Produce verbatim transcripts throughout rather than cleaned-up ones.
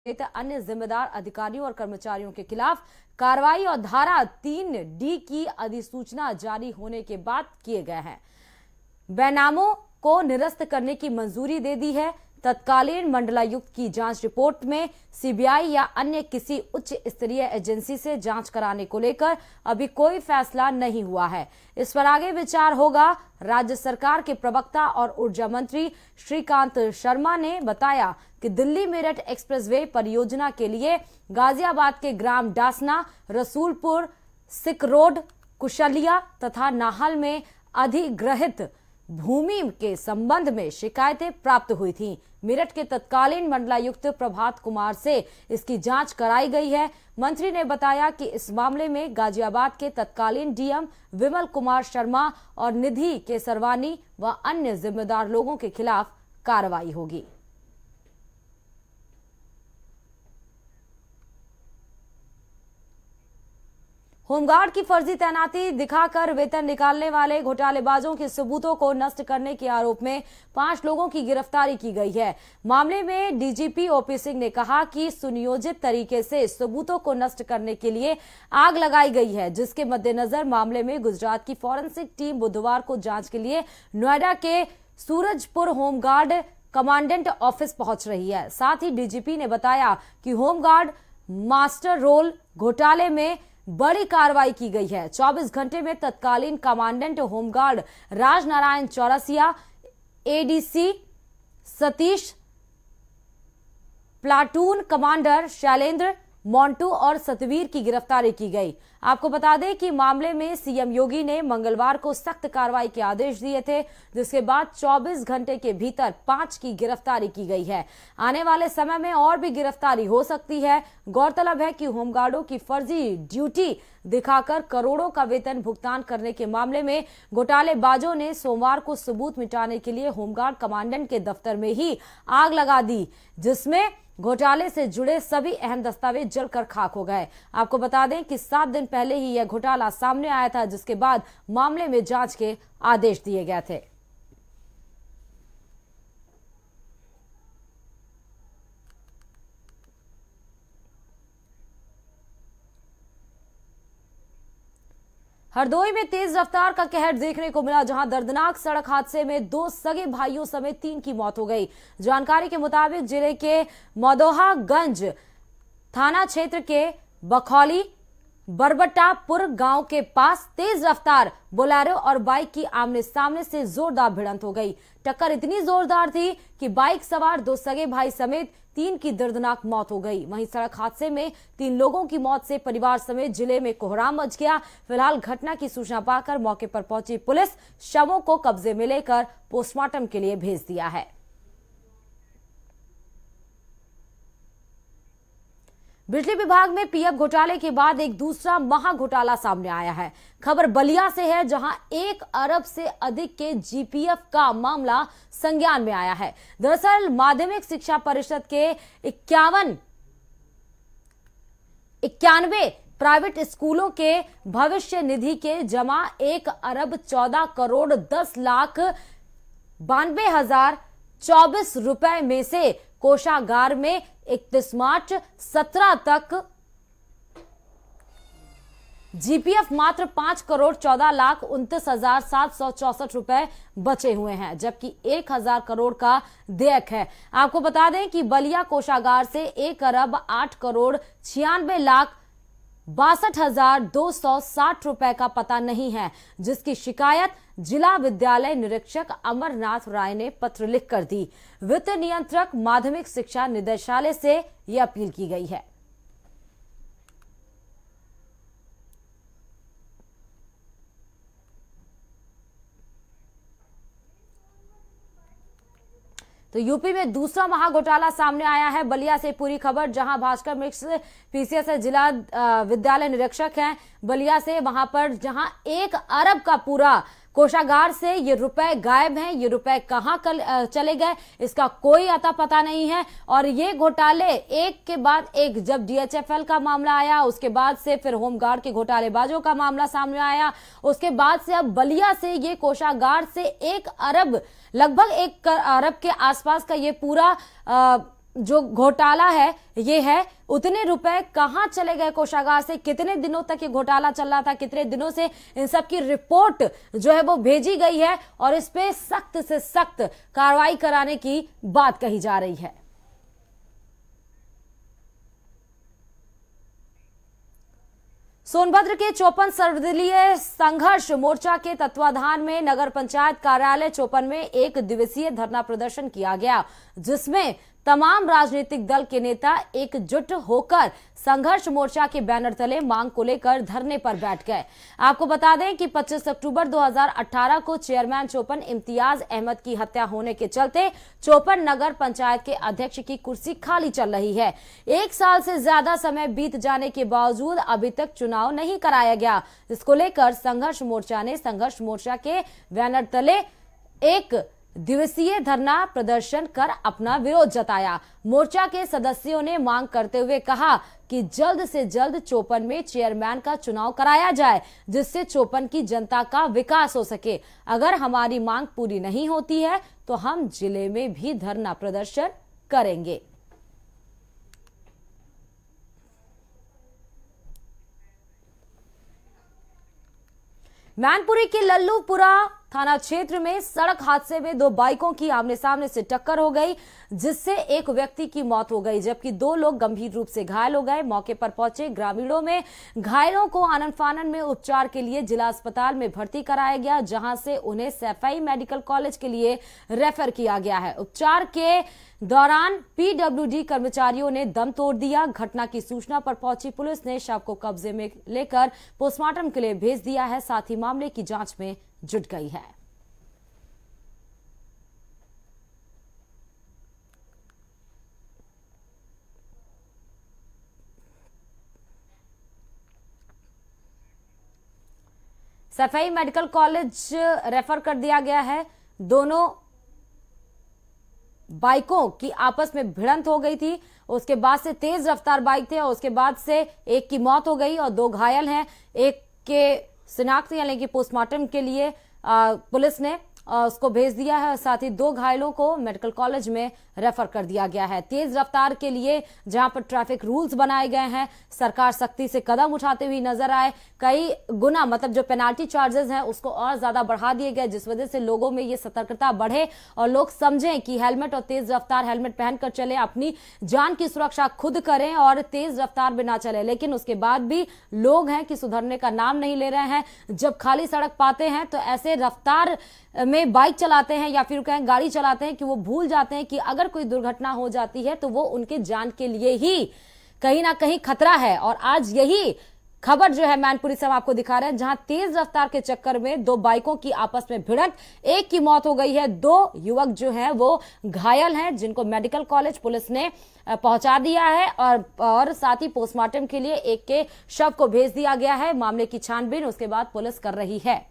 अन्य जिम्मेदार अधिकारियों और कर्मचारियों के खिलाफ कार्रवाई और धारा तीन डी की अधिसूचना जारी होने के बाद किए गए हैं। बेनामों को निरस्त करने की मंजूरी दे दी है। तत्कालीन मंडलायुक्त की जांच रिपोर्ट में सीबीआई या अन्य किसी उच्च स्तरीय एजेंसी से जांच कराने को लेकर अभी कोई फैसला नहीं हुआ है। इस पर आगे विचार होगा। राज्य सरकार के प्रवक्ता और ऊर्जा मंत्री श्रीकांत शर्मा ने बताया कि दिल्ली मेरठ एक्सप्रेसवे परियोजना के लिए गाजियाबाद के ग्राम डासना, रसूलपुर, सिकरोड, कुशलिया तथा नाहल में अधिग्रहित भूमि के संबंध में शिकायतें प्राप्त हुई थीं। मेरठ के तत्कालीन मंडलायुक्त प्रभात कुमार से इसकी जांच कराई गई है। मंत्री ने बताया कि इस मामले में गाजियाबाद के तत्कालीन डीएम विमल कुमार शर्मा और निधि के सरवानी व अन्य जिम्मेदार लोगों के खिलाफ कार्रवाई होगी। होमगार्ड की फर्जी तैनाती दिखाकर वेतन निकालने वाले घोटालेबाजों के सबूतों को नष्ट करने के आरोप में पांच लोगों की गिरफ्तारी की गई है। मामले में डीजीपी ओपी सिंह ने कहा कि सुनियोजित तरीके से सबूतों को नष्ट करने के लिए आग लगाई गई है, जिसके मद्देनजर मामले में गुजरात की फॉरेंसिक टीम बुधवार को जांच के लिए नोएडा के सूरजपुर होमगार्ड कमांडेंट ऑफिस पहुंच रही है। साथ ही डीजीपी ने बताया कि होमगार्ड मास्टर रोल घोटाले में बड़ी कार्रवाई की गई है। चौबीस घंटे में तत्कालीन commandant home guard Rajnarayan Chaurasia, ADC Satish, platoon commander Shailendra Montu और सतवीर की गिरफ्तारी की गई। आपको बता दें कि मामले में सीएम योगी ने मंगलवार को सख्त कार्रवाई के आदेश दिए थे, जिसके बाद चौबीस घंटे के भीतर पांच की गिरफ्तारी की गई है। आने वाले समय में और भी गिरफ्तारी हो सकती है। गौरतलब है कि होमगार्डों की फर्जी ड्यूटी दिखाकर करोड़ों का वेतन भुगतान करने के मामले में घोटालेबाजों ने सोमवार को सबूत मिटाने के लिए होमगार्ड कमांडेंट के दफ्तर में ही आग लगा दी, जिसमें घोटाले से जुड़े सभी अहम दस्तावेज जलकर खाक हो गए। आपको बता दें कि सात दिन पहले ही यह घोटाला सामने आया था, जिसके बाद मामले में जांच के आदेश दिए गए थे। हरदोई में तेज रफ्तार का कहर देखने को मिला, जहां दर्दनाक सड़क हादसे में दो सगे भाइयों समेत तीन की मौत हो गई। जानकारी के मुताबिक जिले के मदोहागंज थाना क्षेत्र के बखौली बरबट्टापुर गांव के पास तेज रफ्तार बोलेरो और बाइक की आमने सामने से जोरदार भिड़ंत हो गई। टक्कर इतनी जोरदार थी कि बाइक सवार दो सगे भाई समेत तीन की दर्दनाक मौत हो गई। वहीं सड़क हादसे में तीन लोगों की मौत से परिवार समेत जिले में कोहराम मच गया। फिलहाल घटना की सूचना पाकर मौके पर पहुंची पुलिस शवों को कब्जे में लेकर पोस्टमार्टम के लिए भेज दिया है। बिजली विभाग में पीएफ घोटाले के बाद एक दूसरा महा घोटाला सामने आया है। खबर बलिया से है, जहां एक अरब से अधिक के जीपीएफ का मामला संज्ञान में आया है। दरअसल माध्यमिक शिक्षा परिषद के इक्यावन इक्यानवे प्राइवेट स्कूलों के भविष्य निधि के जमा एक अरब चौदह करोड़ दस लाख बानवे हजार चौबीस रुपए में से कोषागार में इकतीस मार्च सत्रह तक जीपीएफ मात्र पांच करोड़ चौदह लाख उनतीस हजार सात सौ चौसठ रुपए बचे हुए हैं, जबकि एक हजार करोड़ का देयक है। आपको बता दें कि बलिया कोषागार से एक अरब आठ करोड़ छियानवे लाख बासठ हजार दो सौ साठ रुपए का पता नहीं है, जिसकी शिकायत जिला विद्यालय निरीक्षक अमरनाथ राय ने पत्र लिखकर दी। वित्त नियंत्रक माध्यमिक शिक्षा निदेशालय से यह अपील की गई है। तो यूपी में दूसरा महाघोटाला सामने आया है। बलिया से पूरी खबर, जहां भास्कर मिश्र पीसीएस जिला विद्यालय निरीक्षक हैं बलिया से, वहां पर जहां एक अरब का पूरा कोषागार से ये रुपए गायब हैं। ये रुपए कहां चले गए, इसका कोई अता पता नहीं है। और ये घोटाले एक के बाद एक, जब डीएचएफएल का मामला आया, उसके बाद से फिर होमगार्ड के घोटालेबाजों का मामला सामने आया, उसके बाद से अब बलिया से ये कोषागार से एक अरब लगभग एक अरब के आसपास का ये पूरा आ, जो घोटाला है ये है, उतने रुपए कहां चले गए कोषागार से, कितने दिनों तक ये घोटाला चल रहा था, कितने दिनों से इन सब की रिपोर्ट जो है वो भेजी गई है और इस पे सख्त से सख्त कार्रवाई कराने की बात कही जा रही है। सोनभद्र के चौपन सर्वदलीय संघर्ष मोर्चा के तत्वाधान में नगर पंचायत कार्यालय चौपन में एक दिवसीय धरना प्रदर्शन किया गया, जिसमें तमाम राजनीतिक दल के नेता एकजुट होकर संघर्ष मोर्चा के बैनर तले मांग को लेकर धरने पर बैठ गए। आपको बता दें कि पच्चीस अक्टूबर दो हज़ार अठारह को चेयरमैन चौपन इम्तियाज अहमद की हत्या होने के चलते चौपन नगर पंचायत के अध्यक्ष की कुर्सी खाली चल रही है। एक साल से ज्यादा समय बीत जाने के बावजूद अभी तक चुनाव नहीं कराया गया। इसको लेकर संघर्ष मोर्चा ने संघर्ष मोर्चा के बैनर तले एक दिवसीय धरना प्रदर्शन कर अपना विरोध जताया। मोर्चा के सदस्यों ने मांग करते हुए कहा कि जल्द से जल्द चौपन में चेयरमैन का चुनाव कराया जाए, जिससे चौपन की जनता का विकास हो सके। अगर हमारी मांग पूरी नहीं होती है तो हम जिले में भी धरना प्रदर्शन करेंगे। मैनपुरी के लल्लूपुरा थाना क्षेत्र में सड़क हादसे में दो बाइकों की आमने सामने से टक्कर हो गई, जिससे एक व्यक्ति की मौत हो गई जबकि दो लोग गंभीर रूप से घायल हो गए। मौके पर पहुंचे ग्रामीणों में घायलों को आनन फानन में उपचार के लिए जिला अस्पताल में भर्ती कराया गया, जहां से उन्हें सैफई मेडिकल कॉलेज के लिए रेफर किया गया है। उपचार के दौरान पीडब्ल्यूडी कर्मचारियों ने दम तोड़ दिया। घटना की सूचना पर पहुंची पुलिस ने शव को कब्जे में लेकर पोस्टमार्टम के लिए भेज दिया है, साथ ही मामले की जांच में जुट गई है। सफाई मेडिकल कॉलेज रेफर कर दिया गया है। दोनों बाइकों की आपस में भिड़ंत हो गई थी, उसके बाद से तेज रफ्तार बाइक थे और उसके बाद से एक की मौत हो गई और दो घायल हैं। एक के शिनाख्त यानी कि पोस्टमार्टम के लिए आ, पुलिस ने आ, उसको भेज दिया है, साथ ही दो घायलों को मेडिकल कॉलेज में रेफर कर दिया गया है। तेज रफ्तार के लिए जहां पर ट्रैफिक रूल्स बनाए गए हैं, सरकार सख्ती से कदम उठाते हुए नजर आए। कई गुना मतलब जो पेनाल्टी चार्जेस हैं उसको और ज्यादा बढ़ा दिए गए, जिस वजह से लोगों में ये सतर्कता बढ़े और लोग समझें कि हेलमेट और तेज रफ्तार हेलमेट पहनकर चले, अपनी जान की सुरक्षा खुद करें और तेज रफ्तार में ना चले। लेकिन उसके बाद भी लोग हैं कि सुधरने का नाम नहीं ले रहे हैं। जब खाली सड़क पाते हैं तो ऐसे रफ्तार में बाइक चलाते हैं या फिर कहें गाड़ी चलाते हैं कि वो भूल जाते हैं कि अगर कोई दुर्घटना हो जाती है तो वो उनके जान के लिए ही कहीं ना कहीं खतरा है। और आज यही खबर जो है मैनपुरी से हम आपको दिखा रहे हैं, जहां तेज रफ्तार के चक्कर में दो बाइकों की आपस में भिड़ंत, एक की मौत हो गई है, दो युवक जो हैं वो घायल हैं, जिनको मेडिकल कॉलेज पुलिस ने पहुंचा दिया है और और साथ ही पोस्टमार्टम के लिए एक के शव को भेज दिया गया है। मामले की छानबीन उसके बाद पुलिस कर रही है।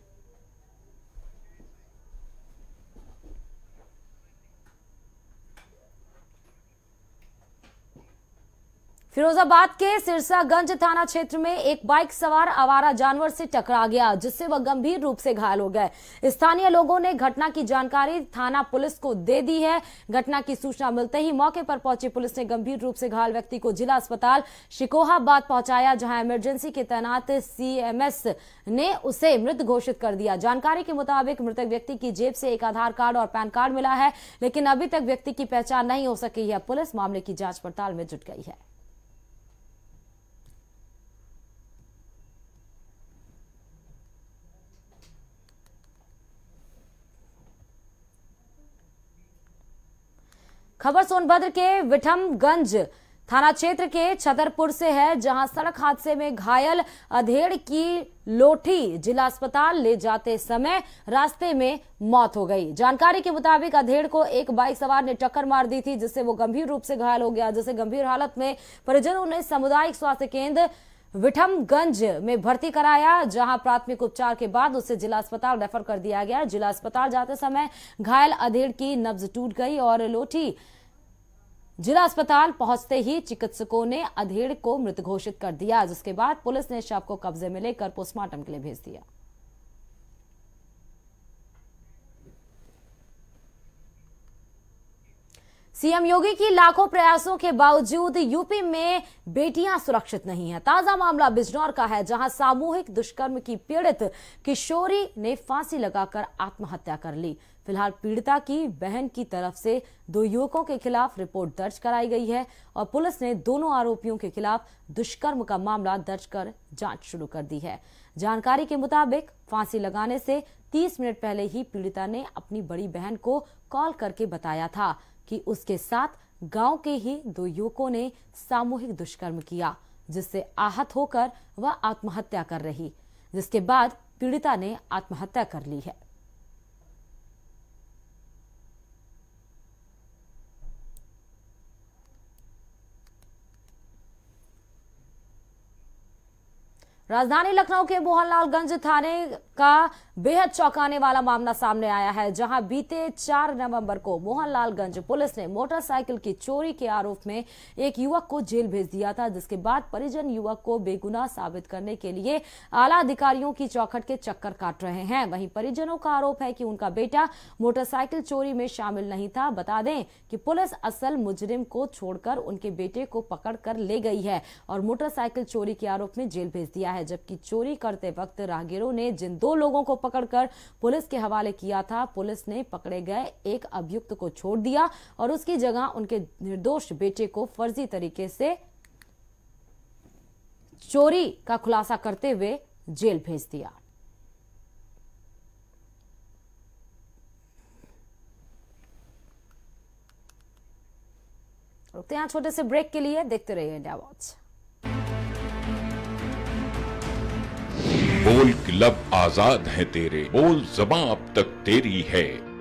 फिरोजाबाद के सिरसागंज थाना क्षेत्र में एक बाइक सवार आवारा जानवर से टकरा गया, जिससे वह गंभीर रूप से घायल हो गए। स्थानीय लोगों ने घटना की जानकारी थाना पुलिस को दे दी है। घटना की सूचना मिलते ही मौके पर पहुंची पुलिस ने गंभीर रूप से घायल व्यक्ति को जिला अस्पताल शिकोहाबाद पहुंचाया, जहां इमरजेंसी के तैनात सीएमएस ने उसे मृत घोषित कर दिया। जानकारी के मुताबिक मृतक व्यक्ति की जेब से एक आधार कार्ड और पैन कार्ड मिला है, लेकिन अभी तक व्यक्ति की पहचान नहीं हो सकी है। पुलिस मामले की जांच पड़ताल में जुट गई है। खबर सोनभद्र के विठमगंज थाना क्षेत्र के छतरपुर से है, जहां सड़क हादसे में घायल अधेड़ की लोठी जिला अस्पताल ले जाते समय रास्ते में मौत हो गई। जानकारी के मुताबिक अधेड़ को एक बाइक सवार ने टक्कर मार दी थी, जिससे वो गंभीर रूप से घायल हो गया, जिसे गंभीर हालत में परिजनों ने सामुदायिक स्वास्थ्य केंद्र विठमगंज में भर्ती कराया, जहां प्राथमिक उपचार के बाद उसे जिला अस्पताल रेफर कर दिया गया। जिला अस्पताल जाते समय घायल अधेड़ की नब्ज टूट गई और लोठी जिला अस्पताल पहुंचते ही चिकित्सकों ने अधेड़ को मृत घोषित कर दिया, जिसके बाद पुलिस ने शव को कब्जे में लेकर पोस्टमार्टम के लिए भेज दिया। सीएम योगी की लाखों प्रयासों के बावजूद यूपी में बेटियां सुरक्षित नहीं हैं। ताजा मामला बिजनौर का है, जहां सामूहिक दुष्कर्म की पीड़ित किशोरी ने फांसी लगाकर आत्महत्या कर ली। फिलहाल पीड़िता की बहन की तरफ से दो युवकों के खिलाफ रिपोर्ट दर्ज कराई गई है और पुलिस ने दोनों आरोपियों के खिलाफ दुष्कर्म का मामला दर्ज कर जांच शुरू कर दी है। जानकारी के मुताबिक फांसी लगाने से तीस मिनट पहले ही पीड़िता ने अपनी बड़ी बहन को कॉल करके बताया था कि उसके साथ गांव के ही दो युवकों ने सामूहिक दुष्कर्म किया, जिससे आहत होकर वह आत्महत्या कर रही, जिसके बाद पीड़िता ने आत्महत्या कर ली है। राजधानी लखनऊ के मोहनलालगंज थाने का बेहद चौंकाने वाला मामला सामने आया है, जहां बीते चार नवंबर को मोहनलालगंज पुलिस ने मोटरसाइकिल की चोरी के आरोप में एक युवक को जेल भेज दिया था, जिसके बाद परिजन युवक को बेगुनाह साबित करने के लिए आला अधिकारियों की चौखट के चक्कर काट रहे हैं। वहीं परिजनों का आरोप है कि उनका बेटा मोटरसाइकिल चोरी में शामिल नहीं था। बता दें कि पुलिस असल मुजरिम को छोड़कर उनके बेटे को पकड़ कर ले गई है और मोटरसाइकिल चोरी के आरोप में जेल भेज दिया है, जबकि चोरी करते वक्त राहगीरों ने जिन दो लोगों को पकड़कर पुलिस के हवाले किया था, पुलिस ने पकड़े गए एक अभियुक्त को छोड़ दिया और उसकी जगह उनके निर्दोष बेटे को फर्जी तरीके से चोरी का खुलासा करते हुए जेल भेज दिया। रुकते हैं यहां छोटे से ब्रेक के लिए, देखते रहिए इंडिया वॉच। बोल की लब आजाद है तेरे, बोल ज़बां अब तक तेरी है,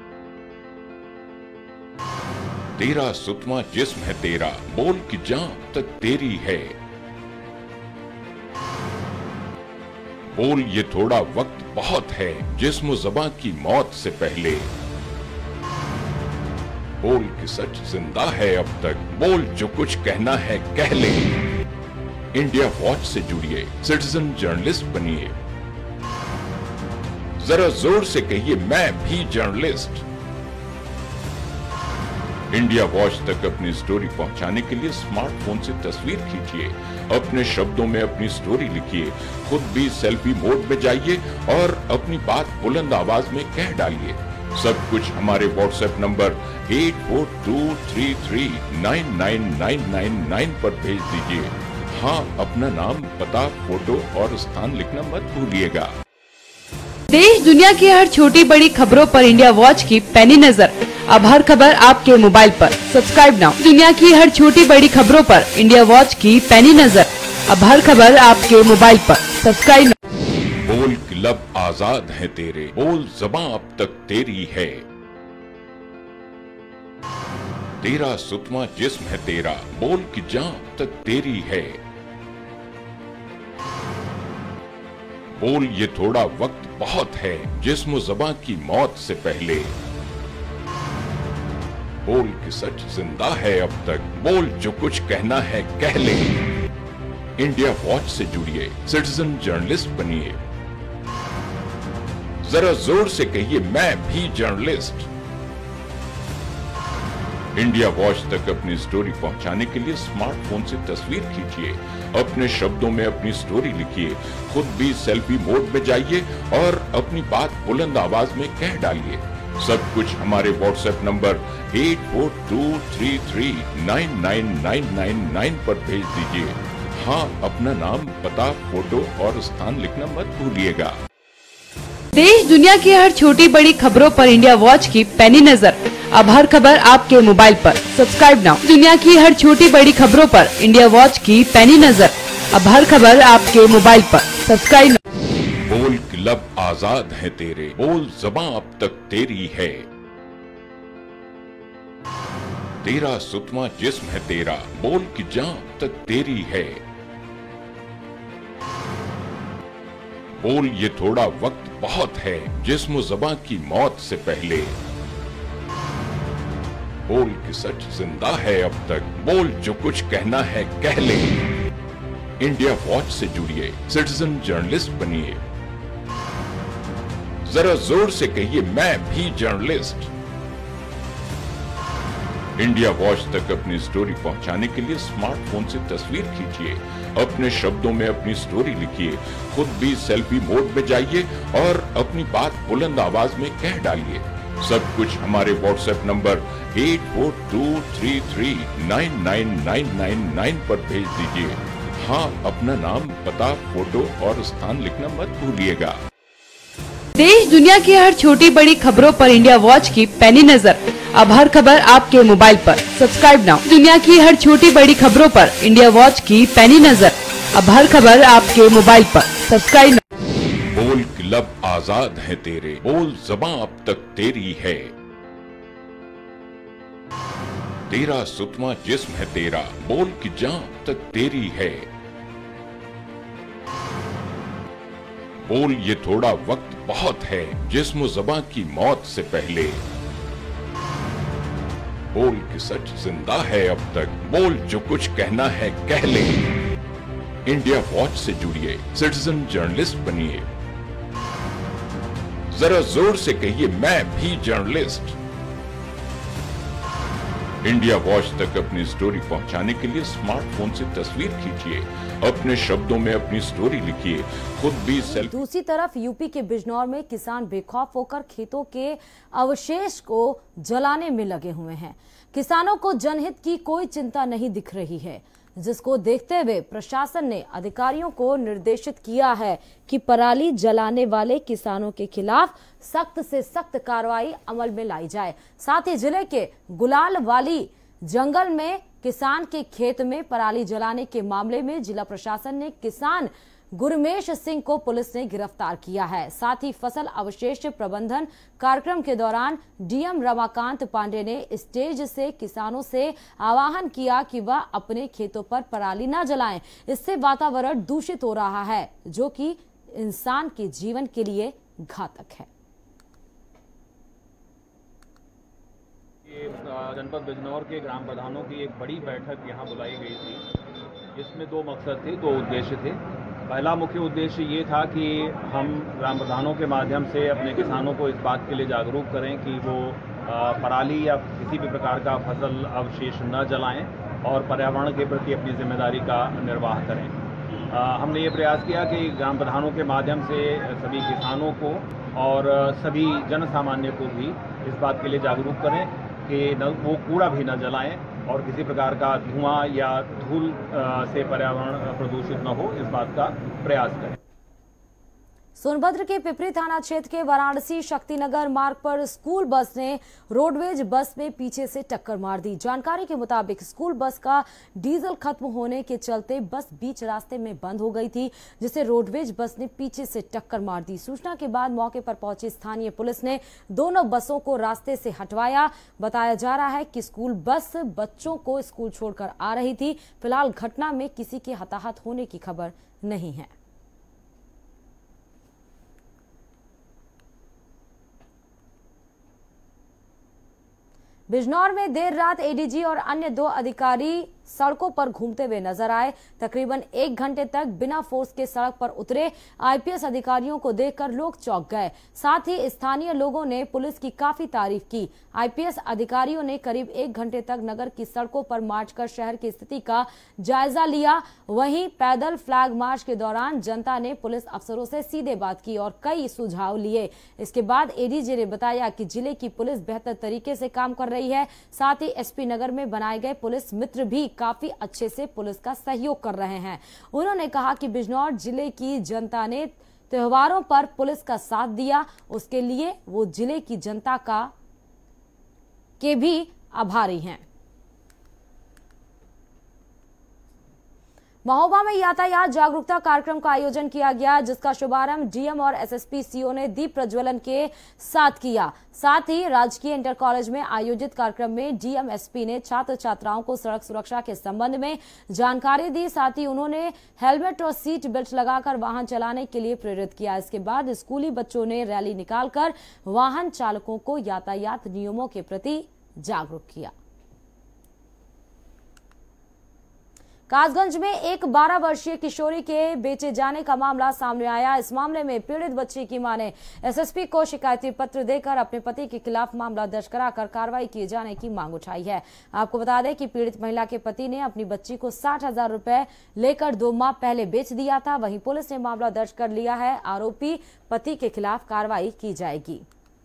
तेरा सुतमा जिस्म है तेरा, बोल की जान अब तक तेरी है। बोल ये थोड़ा वक्त बहुत है, जिस्म ज़बां की मौत से पहले, बोल की सच जिंदा है अब तक, बोल जो कुछ कहना है कह ले। इंडिया वॉच से जुड़िए, सिटीजन जर्नलिस्ट बनिए, जरा जोर से कहिए मैं भी जर्नलिस्ट। इंडिया वॉच तक अपनी स्टोरी पहुंचाने के लिए स्मार्टफोन से तस्वीर खींचिए, अपने शब्दों में अपनी स्टोरी लिखिए, खुद भी सेल्फी मोड में जाइए और अपनी बात बुलंद आवाज में कह डालिए। सब कुछ हमारे WhatsApp number eight four two three three nine nine nine nine nine पर भेज दीजिए। हाँ, अपना नाम, पता, फोटो और स्थान लिखना मत भूलिएगा। देश दुनिया की हर छोटी बड़ी खबरों पर इंडिया वॉच की पैनी नजर। अब हर खबर आपके मोबाइल पर। Subscribe now. दुनिया की हर छोटी बड़ी खबरों पर इंडिया वॉच की पैनी नजर। अब हर खबर आपके मोबाइल पर। Subscribe now. बोल की लब आजाद है तेरे, बोल ज़बां अब तक तेरी है, तेरा सुतमा जिस्म है तेरा, बोल की जान अब तक तेरी है। बोल ये थोड़ा वक्त बहुत है, जिस्म ज़बां की मौत से पहले, बोल की सच जिंदा है अब तक, बोल जो कुछ कहना है कह ले। इंडिया वॉच से जुड़िए, सिटीजन जर्नलिस्ट बनिए, जरा जोर से कहिए मैं भी जर्नलिस्ट। इंडिया वॉच तक अपनी स्टोरी पहुंचाने के लिए स्मार्टफोन से तस्वीर खींचिए, अपने शब्दों में अपनी स्टोरी लिखिए, खुद भी सेल्फी मोड में जाइए और अपनी बात बुलंद आवाज में कह डालिए। सब कुछ हमारे WhatsApp number eight four two three three nine nine nine nine nine पर भेज दीजिए। हाँ, अपना नाम, पता, फोटो और स्थान लिखना मत भूलिएगा। देश दुनिया की हर छोटी बड़ी खबरों पर इंडिया वॉच की पैनी नजर। अब हर खबर आपके मोबाइल पर। Subscribe now. दुनिया की हर छोटी बड़ी खबरों पर इंडिया वॉच की पैनी नजर। अब हर खबर आपके मोबाइल पर। Subscribe now. बोल की लब आजाद है तेरे, बोल ज़बां अब तक तेरी है, तेरा सुतमा जिस्म है तेरा, बोल की जान अब तक तेरी है। बोल ये थोड़ा वक्त बहुत है, जिस्म ज़बां की मौत से पहले, बोल की सच जिंदा है अब तक, बोल जो कुछ कहना है कह ले। इंडिया वॉच से जुड़िए, सिटीजन जर्नलिस्ट बनिए, जरा जोर से कहिए मैं भी जर्नलिस्ट। इंडिया वॉच तक अपनी स्टोरी पहुंचाने के लिए स्मार्टफोन से तस्वीर खींचिए, अपने शब्दों में अपनी स्टोरी लिखिए, खुद भी सेल्फी मोड में जाइए और अपनी बात बुलंद आवाज में कह डालिए। सब कुछ हमारे WhatsApp number eight four two three three nine nine nine nine nine पर भेज दीजिए। हाँ, अपना नाम, पता, फोटो और स्थान लिखना मत भूलिएगा। देश दुनिया की हर छोटी बड़ी खबरों पर इंडिया वॉच की पैनी नजर। अब हर खबर आपके मोबाइल पर। Subscribe now. दुनिया की हर छोटी बड़ी खबरों पर इंडिया वॉच की पैनी नजर। अब हर खबर आपके मोबाइल पर। Subscribe now. बोल के लब आजाद है तेरे, बोल ज़बां अब तक तेरी है, तेरा सुतमा जिस्म है तेरा, बोल की जान अब तक तेरी है। बोल ये थोड़ा वक्त बहुत है, जिस्म ज़बां की मौत से पहले, बोल कि सच जिंदा है अब तक, बोल जो कुछ कहना है कह ले। इंडिया वॉच से जुड़िए, सिटीजन जर्नलिस्ट बनिए, जरा जोर से कहिए मैं भी जर्नलिस्ट। इंडिया वॉच तक अपनी स्टोरी पहुंचाने के लिए स्मार्टफोन से तस्वीर खींचिए, अपने शब्दों में अपनी स्टोरी लिखिए, खुद भी सेल्फी। दूसरी तरफ यूपी के बिजनौर में किसान बेखौफ होकर खेतों के अवशेष को जलाने में लगे हुए हैं। किसानों को जनहित की कोई चिंता नहीं दिख रही है, जिसको देखते हुए प्रशासन ने अधिकारियों को निर्देशित किया है कि पराली जलाने वाले किसानों के खिलाफ सख्त से सख्त कार्रवाई अमल में लाई जाए। साथ ही जिले के गुलाल वाली जंगल में किसान के खेत में पराली जलाने के मामले में जिला प्रशासन ने किसान गुरमेश सिंह को पुलिस ने गिरफ्तार किया है। साथ ही फसल अवशेष प्रबंधन कार्यक्रम के दौरान डीएम रमाकांत पांडे ने स्टेज से किसानों से आह्वान किया कि वह अपने खेतों पर पराली न जलाएं, इससे वातावरण दूषित हो रहा है जो कि इंसान के जीवन के लिए घातक है। जनपद बिजनौर के ग्राम प्रधानों की एक बड़ी बैठक यहाँ बुलाई गई थी, जिसमें दो मकसद थे, दो उद्देश्य थे। पहला मुख्य उद्देश्य ये था कि हम ग्राम प्रधानों के माध्यम से अपने किसानों को इस बात के लिए जागरूक करें कि वो पराली या किसी भी प्रकार का फसल अवशेष न जलाएं और पर्यावरण के प्रति अपनी जिम्मेदारी का निर्वाह करें। हमने ये प्रयास किया कि ग्राम प्रधानों के माध्यम से सभी किसानों को और सभी जन सामान्य को भी इस बात के लिए जागरूक करें कि न वो कूड़ा भी न जलाएं और किसी प्रकार का धुआं या धूल से पर्यावरण प्रदूषित न हो, इस बात का प्रयास करें। सोनभद्र के पिपरी थाना क्षेत्र के वाराणसी शक्तिनगर मार्ग पर स्कूल बस ने रोडवेज बस में पीछे से टक्कर मार दी। जानकारी के मुताबिक स्कूल बस का डीजल खत्म होने के चलते बस बीच रास्ते में बंद हो गई थी, जिसे रोडवेज बस ने पीछे से टक्कर मार दी। सूचना के बाद मौके पर पहुंची स्थानीय पुलिस ने दोनों बसों को रास्ते से हटवाया। बताया जा रहा है कि स्कूल बस बच्चों को स्कूल छोड़कर आ रही थी। फिलहाल घटना में किसी के हताहत होने की खबर नहीं है। बिजनौर में देर रात एडीजी और अन्य दो अधिकारी सड़कों पर घूमते हुए नजर आए। तकरीबन एक घंटे तक बिना फोर्स के सड़क पर उतरे आईपीएस अधिकारियों को देखकर लोग चौंक गए। साथ ही स्थानीय लोगों ने पुलिस की काफी तारीफ की। आईपीएस अधिकारियों ने करीब एक घंटे तक नगर की सड़कों पर मार्च कर शहर की स्थिति का जायजा लिया। वहीं पैदल फ्लैग मार्च के दौरान जनता ने पुलिस अफसरों से सीधे बात की और कई सुझाव लिए। इसके बाद एडीजी ने बताया कि जिले की पुलिस बेहतर तरीके से काम कर रही है। साथ ही एसपी नगर में बनाए गए पुलिस मित्र भी काफी अच्छे से पुलिस का सहयोग कर रहे हैं। उन्होंने कहा कि बिजनौर जिले की जनता ने त्योहारों पर पुलिस का साथ दिया, उसके लिए वो जिले की जनता का के भी आभारी हैं। महोबा में यातायात जागरूकता कार्यक्रम का आयोजन किया गया, जिसका शुभारंभ डीएम और एसएसपी सीओ ने दीप प्रज्वलन के साथ किया। साथ ही राजकीय इंटर कॉलेज में आयोजित कार्यक्रम में डीएम एसपी ने छात्र छात्राओं को सड़क सुरक्षा के संबंध में जानकारी दी। साथ ही उन्होंने हेलमेट और सीट बेल्ट लगाकर वाहन चलाने के लिए प्रेरित किया। इसके बाद स्कूली बच्चों ने रैली निकालकर वाहन चालकों को यातायात नियमों के प्रति जागरूक किया। कासगंज में एक बारह वर्षीय किशोरी के बेचे जाने का मामला सामने आया। इस मामले में पीड़ित बच्ची की मां ने एसएसपी को शिकायती पत्र देकर अपने पति के खिलाफ मामला दर्ज कराकर कार्रवाई किए जाने की मांग उठाई है। आपको बता दें कि पीड़ित महिला के पति ने अपनी बच्ची को साठ हजार रुपए लेकर दो माह पहले बेच दिया था। वहीं पुलिस ने मामला दर्ज कर लिया है। आरोपी पति के खिलाफ कार्रवाई की जाएगी।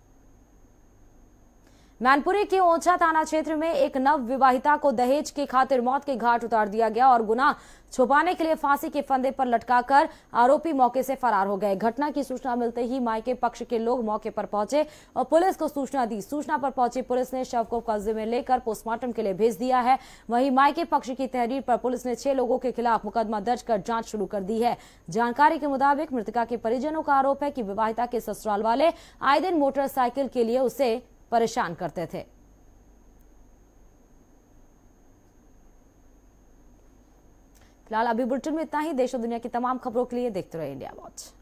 मैनपुरी के ओछा थाना क्षेत्र में एक नव विवाहिता को दहेज की खातिर मौत के घाट उतार दिया गया और गुनाह छुपाने के लिए फांसी के फंदे पर लटकाकर आरोपी मौके से फरार हो गए। घटना की सूचना मिलते ही मायके पक्ष के लोग मौके पर पहुंचे और पुलिस को सूचना दी। सूचना पर पहुंची पुलिस ने शव को कब्जे में लेकर पोस्टमार्टम के लिए भेज दिया है। वहीं मायके पक्ष की तहरीर पर पुलिस ने छह लोगों के खिलाफ मुकदमा दर्ज कर जांच शुरू कर दी है। जानकारी के मुताबिक मृतका के परिजनों का आरोप है कि विवाहिता के ससुराल वाले आए दिन मोटरसाइकिल के लिए उसे परेशान करते थे। फिलहाल अभी बुलेटिन में इतना ही। देश और दुनिया की तमाम खबरों के लिए देखते रहिए इंडिया वॉच।